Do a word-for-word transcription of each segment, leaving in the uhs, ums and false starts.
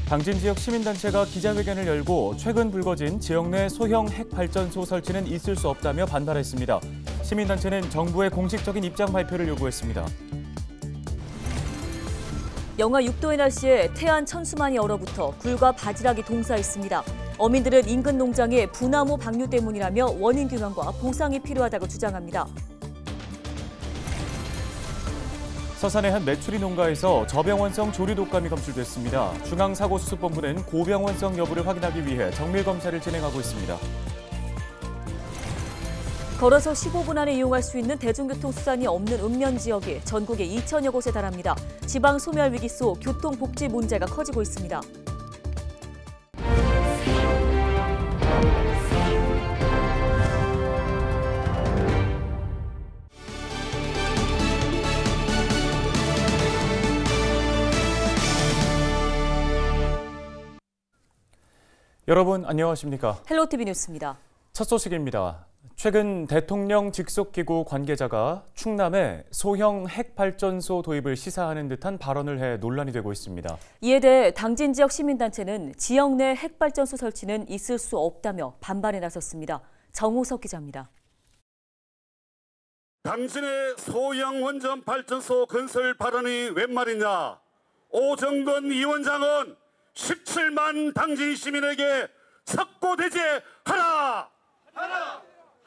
당진 지역 시민단체가 기자회견을 열고 최근 불거진 지역 내 소형 핵발전소 설치는 있을 수 없다며 반발했습니다. 시민단체는 정부의 공식적인 입장 발표를 요구했습니다. 영하 육 도의 날씨에 태안 천수만이 얼어붙어 굴과 바지락이 동사했습니다. 어민들은 인근 농장의 부나무 방류 때문이라며 원인 규명과 보상이 필요하다고 주장합니다. 서산의 한 메추리 농가에서 저병원성 조류 독감이 검출됐습니다. 중앙사고수습본부는 고병원성 여부를 확인하기 위해 정밀 검사를 진행하고 있습니다. 걸어서 십오 분 안에 이용할 수 있는 대중교통 수단이 없는 읍면 지역이 전국에 이천여 곳에 달합니다. 지방 소멸 위기 속 교통복지 문제가 커지고 있습니다. 여러분 안녕하십니까? 헬로티비 뉴스입니다. 첫 소식입니다. 최근 대통령 직속기구 관계자가 충남에 소형 핵발전소 도입을 시사하는 듯한 발언을 해 논란이 되고 있습니다. 이에 대해 당진 지역 시민단체는 지역 내 핵발전소 설치는 있을 수 없다며 반발에 나섰습니다. 정호석 기자입니다. 당신의 소형 원전 발전소 건설 발언이 웬 말이냐? 오정근 위원장은 십칠만 당진 시민에게 석고대죄하라! 하라!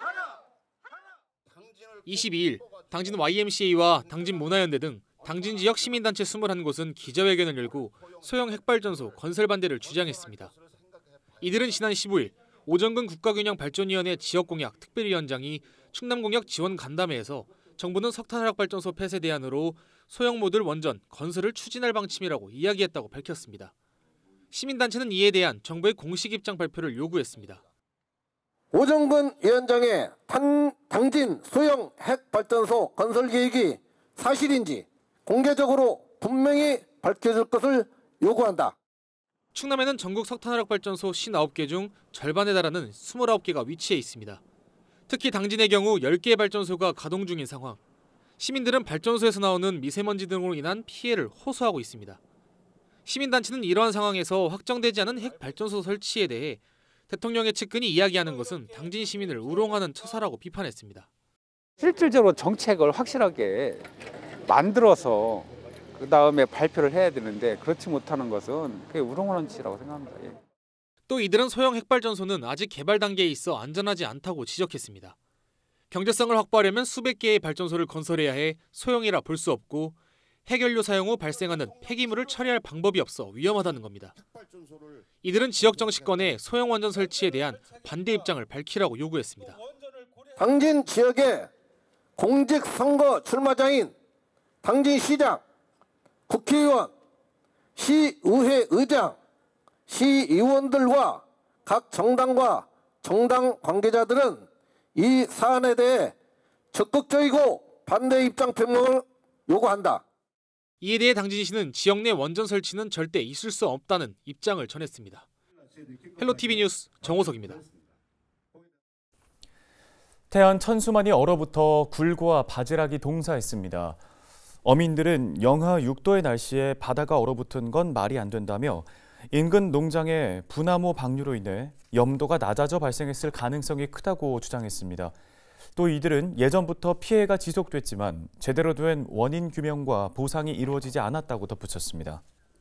이십이 일 당진 와이엠씨에이와 당진 문화연대 등 당진 지역 시민단체 이십일 곳은 기자회견을 열고 소형 핵발전소 건설 반대를 주장했습니다. 이들은 지난 십오 일 오정근 국가균형발전위원회 지역공약 특별위원장이 충남공약 지원 간담회에서 정부는 석탄화력발전소 폐쇄 대안으로 소형 모듈 원전 건설을 추진할 방침이라고 이야기했다고 밝혔습니다. 시민단체는 이에 대한 정부의 공식 입장 발표를 요구했습니다. 오정근 위원장의 당, 당진 소형 핵발전소 건설 계획이 사실인지 공개적으로 분명히 밝혀질 것을 요구한다. 충남에는 전국 석탄화력발전소 오십구 개 중 절반에 달하는 이십구 개가 위치해 있습니다. 특히 당진의 경우 열 개의 발전소가 가동 중인 상황. 시민들은 발전소에서 나오는 미세먼지 등으로 인한 피해를 호소하고 있습니다. 시민단체는 이러한 상황에서 확정되지 않은 핵발전소 설치에 대해 대통령의 측근이 이야기하는 것은 당진 시민을 우롱하는 처사라고 비판했습니다. 실질적으로 정책을 확실하게 만들어서 그 다음에 발표를 해야 되는데 그렇지 못하는 것은 그게 우롱하는 짓이라고 생각합니다. 예. 또 이들은 소형 핵발전소는 아직 개발 단계에 있어 안전하지 않다고 지적했습니다. 경제성을 확보하려면 수백 개의 발전소를 건설해야 해 소형이라 볼 수 없고 핵연료 사용 후 발생하는 폐기물을 처리할 방법이 없어 위험하다는 겁니다. 이들은 지역 정치권의 소형 원전 설치에 대한 반대 입장을 밝히라고 요구했습니다. 당진 지역의 공직선거 출마자인 당진시장, 국회의원, 시의회 의장, 시의원들과 각 정당과 정당 관계자들은 이 사안에 대해 적극적이고 반대 입장 표명을 요구한다. 이에 대해 당진시는 지역 내 원전 설치는 절대 있을 수 없다는 입장을 전했습니다. 헬로티비 뉴스 정호석입니다. 태안 천수만이 얼어붙어 굴과 바지락이 동사했습니다. 어민들은 영하 육 도의 날씨에 바다가 얼어붙은 건 말이 안 된다며 인근 농장의 부나무 방류로 인해 염도가 낮아져 발생했을 가능성이 크다고 주장했습니다. 또 이들은 예전부터 피해가 지속됐지만 제대로 된 원인 규명과 보상이 이루어지지 않았다고 덧붙였습니다.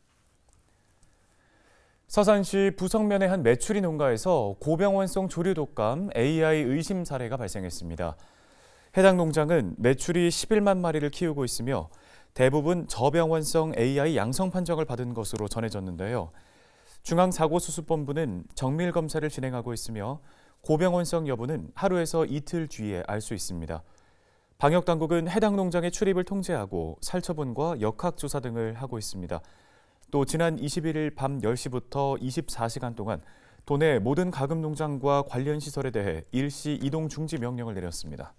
서산시 부성면의 한 메추리 농가에서 고병원성 조류 독감 에이아이 의심 사례가 발생했습니다. 해당 농장은 메추리 십일만 마리를 키우고 있으며 대부분 저병원성 에이아이 양성 판정을 받은 것으로 전해졌는데요. 중앙사고수습본부는 정밀 검사를 진행하고 있으며 고병원성 여부는 하루에서 이틀 뒤에 알 수 있습니다. 방역당국은 해당 농장의 출입을 통제하고 살처분과 역학조사 등을 하고 있습니다. 또 지난 이십일 일 밤 열 시부터 이십사 시간 동안 도내 모든 가금 농장과 관련 시설에 대해 일시 이동 중지 명령을 내렸습니다.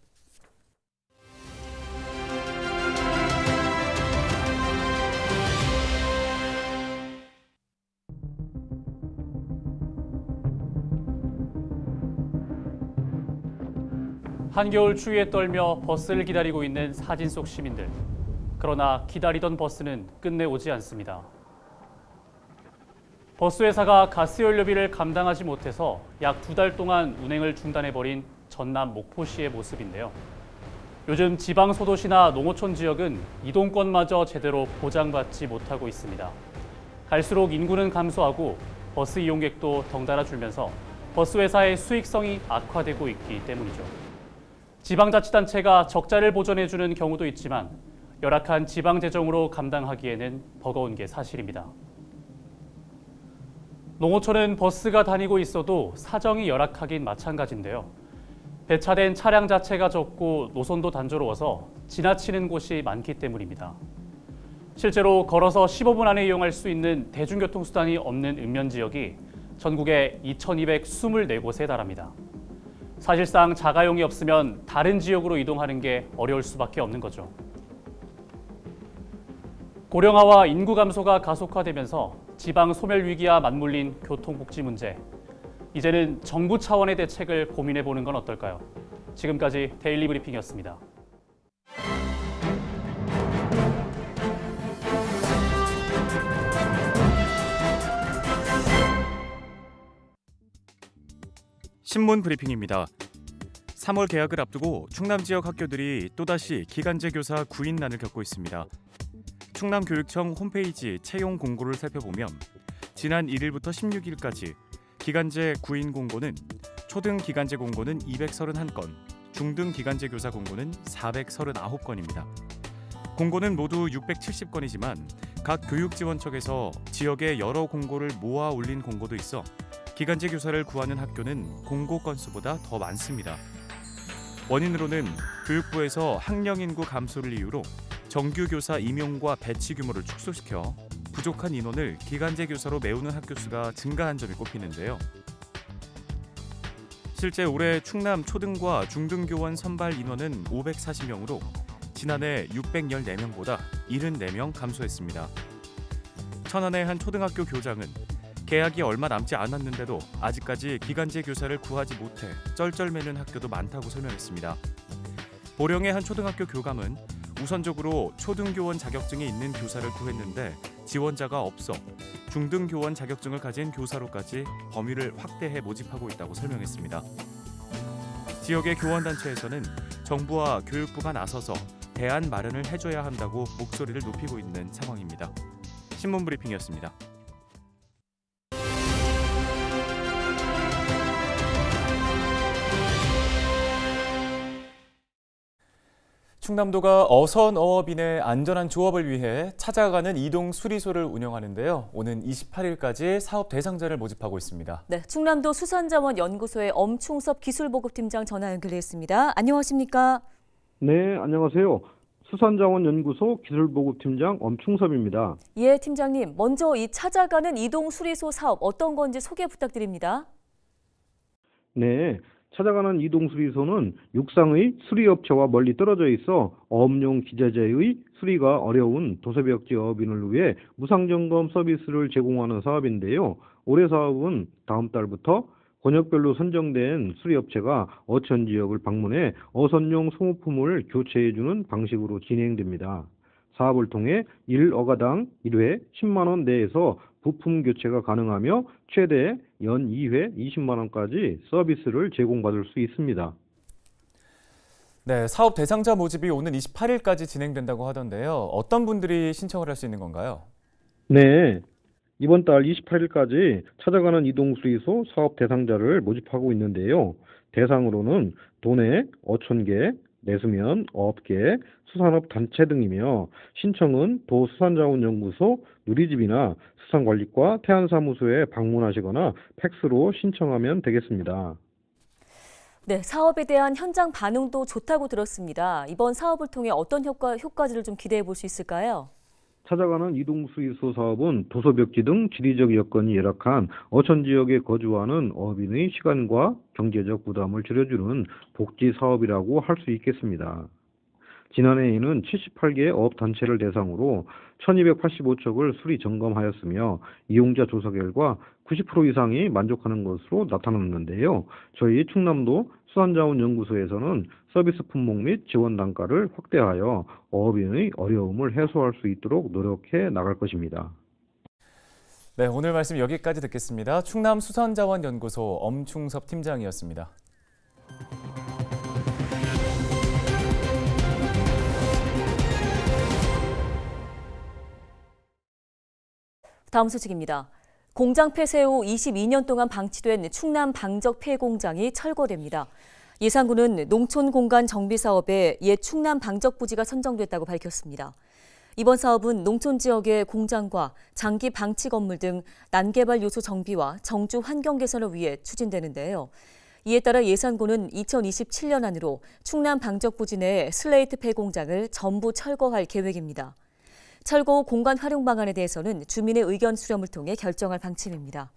한겨울 추위에 떨며 버스를 기다리고 있는 사진 속 시민들. 그러나 기다리던 버스는 끝내 오지 않습니다. 버스회사가 가스연료비를 감당하지 못해서 약 두 달 동안 운행을 중단해버린 전남 목포시의 모습인데요. 요즘 지방 소도시나 농어촌 지역은 이동권마저 제대로 보장받지 못하고 있습니다. 갈수록 인구는 감소하고 버스 이용객도 덩달아 줄면서 버스회사의 수익성이 악화되고 있기 때문이죠. 지방자치단체가 적자를 보전해주는 경우도 있지만 열악한 지방 재정으로 감당하기에는 버거운 게 사실입니다. 농어촌은 버스가 다니고 있어도 사정이 열악하긴 마찬가지인데요. 배차된 차량 자체가 적고 노선도 단조로워서 지나치는 곳이 많기 때문입니다. 실제로 걸어서 십오 분 안에 이용할 수 있는 대중교통수단이 없는 읍면 지역이 전국에 이천이백이십사 곳에 달합니다. 사실상 자가용이 없으면 다른 지역으로 이동하는 게 어려울 수밖에 없는 거죠. 고령화와 인구 감소가 가속화되면서 지방 소멸 위기와 맞물린 교통복지 문제. 이제는 정부 차원의 대책을 고민해보는 건 어떨까요? 지금까지 데일리 브리핑이었습니다. 신문 브리핑입니다. 삼월 개학을 앞두고 충남 지역 학교들이 또다시 기간제 교사 구인난을 겪고 있습니다. 충남교육청 홈페이지 채용 공고를 살펴보면 지난 일 일부터 십육 일까지 기간제 구인 공고는 초등 기간제 공고는 이백삼십일 건, 중등 기간제 교사 공고는 사백삼십구 건입니다. 공고는 모두 육백칠십 건이지만 각 교육지원청에서 지역의 여러 공고를 모아 올린 공고도 있어 기간제 교사를 구하는 학교는 공고 건수보다 더 많습니다. 원인으로는 교육부에서 학령 인구 감소를 이유로 정규 교사 임용과 배치 규모를 축소시켜 부족한 인원을 기간제 교사로 메우는 학교 수가 증가한 점이 꼽히는데요. 실제 올해 충남 초등과 중등교원 선발 인원은 오백사십 명으로 지난해 육백십사 명보다 칠십사 명 감소했습니다. 천안의 한 초등학교 교장은 개학이 얼마 남지 않았는데도 아직까지 기간제 교사를 구하지 못해 쩔쩔매는 학교도 많다고 설명했습니다. 보령의 한 초등학교 교감은 우선적으로 초등교원 자격증이 있는 교사를 구했는데 지원자가 없어 중등교원 자격증을 가진 교사로까지 범위를 확대해 모집하고 있다고 설명했습니다. 지역의 교원단체에서는 정부와 교육부가 나서서 대안 마련을 해줘야 한다고 목소리를 높이고 있는 상황입니다. 신문 브리핑이었습니다. 충남도가 어선 어업인의 안전한 조업을 위해 찾아가는 이동 수리소를 운영하는데요. 오는 이십팔 일까지 사업 대상자를 모집하고 있습니다. 네, 충남도 수산자원 연구소의 엄충섭 기술보급팀장 전화 연결했습니다. 안녕하십니까? 네, 안녕하세요. 수산자원 연구소 기술보급팀장 엄충섭입니다. 예, 팀장님. 먼저 이 찾아가는 이동 수리소 사업 어떤 건지 소개 부탁드립니다. 네. 찾아가는 이동수리소는 육상의 수리업체와 멀리 떨어져 있어 어업용 기자재의 수리가 어려운 도서벽지 어업인을 위해 무상점검 서비스를 제공하는 사업인데요. 올해 사업은 다음 달부터 권역별로 선정된 수리업체가 어촌 지역을 방문해 어선용 소모품을 교체해주는 방식으로 진행됩니다. 사업을 통해 일 어가당 일 회 십만 원 내에서 부품 교체가 가능하며 최대 연 이 회 이십만 원까지 서비스를 제공받을 수 있습니다. 네, 사업 대상자 모집이 오는 이십팔 일까지 진행된다고 하던데요. 어떤 분들이 신청을 할 수 있는 건가요? 네, 이번 달 이십팔 일까지 찾아가는 이동수리소 사업 대상자를 모집하고 있는데요. 대상으로는 도내, 어촌계, 내수면, 어업계, 수산업 단체 등이며 신청은 도수산자원연구소 누리집이나 수산관리과 태안사무소에 방문하시거나 팩스로 신청하면 되겠습니다. 네, 사업에 대한 현장 반응도 좋다고 들었습니다. 이번 사업을 통해 어떤 효과, 효과들을 좀 기대해 볼 수 있을까요? 찾아가는 이동수리소 사업은 도서벽지 등 지리적 여건이 열악한 어촌 지역에 거주하는 어업인의 시간과 경제적 부담을 줄여주는 복지 사업이라고 할 수 있겠습니다. 지난해에는 칠십팔 개 어업단체를 대상으로 천이백팔십오 척을 수리 점검하였으며 이용자 조사 결과 구십 퍼센트 이상이 만족하는 것으로 나타났는데요. 저희 충남도 수산자원연구소에서는 서비스 품목 및 지원 단가를 확대하여 어업인의 어려움을 해소할 수 있도록 노력해 나갈 것입니다. 네, 오늘 말씀 여기까지 듣겠습니다. 충남 수산자원연구소 엄충섭 팀장이었습니다. 다음 소식입니다. 공장 폐쇄 후 이십이 년 동안 방치된 충남 방적 폐 공장이 철거됩니다. 예산군은 농촌 공간 정비 사업에 옛 충남 방적 부지가 선정됐다고 밝혔습니다. 이번 사업은 농촌 지역의 공장과 장기 방치 건물 등 난개발 요소 정비와 정주 환경 개선을 위해 추진되는데요. 이에 따라 예산군은 이천이십칠 년 안으로 충남 방적 부지 내 슬레이트 폐 공장을 전부 철거할 계획입니다. 철거 후 공간 활용 방안에 대해서는 주민의 의견 수렴을 통해 결정할 방침입니다.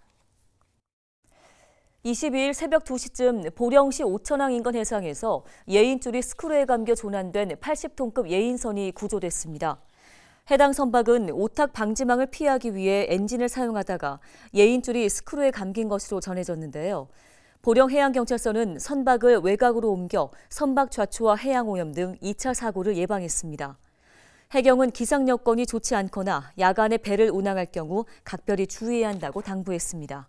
이십이 일 새벽 두 시쯤 보령시 오천항 인근 해상에서 예인줄이 스크류에 감겨 조난된 팔십 톤급 예인선이 구조됐습니다. 해당 선박은 오탁 방지망을 피하기 위해 엔진을 사용하다가 예인줄이 스크류에 감긴 것으로 전해졌는데요. 보령해양경찰서는 선박을 외곽으로 옮겨 선박 좌초와 해양오염 등 이 차 사고를 예방했습니다. 해경은 기상 여건이 좋지 않거나 야간에 배를 운항할 경우 각별히 주의해야 한다고 당부했습니다.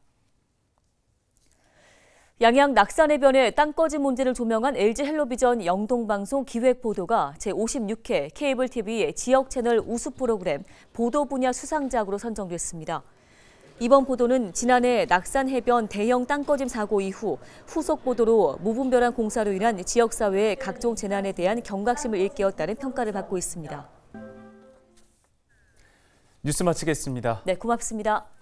양양 낙산해변의 땅꺼짐 문제를 조명한 엘지 헬로비전 영동방송 기획보도가 제오십육 회 케이블 티비 지역 채널 우수 프로그램 보도 분야 수상작으로 선정됐습니다. 이번 보도는 지난해 낙산해변 대형 땅꺼짐 사고 이후 후속 보도로 무분별한 공사로 인한 지역사회의 각종 재난에 대한 경각심을 일깨웠다는 평가를 받고 있습니다. 뉴스 마치겠습니다. 네, 고맙습니다.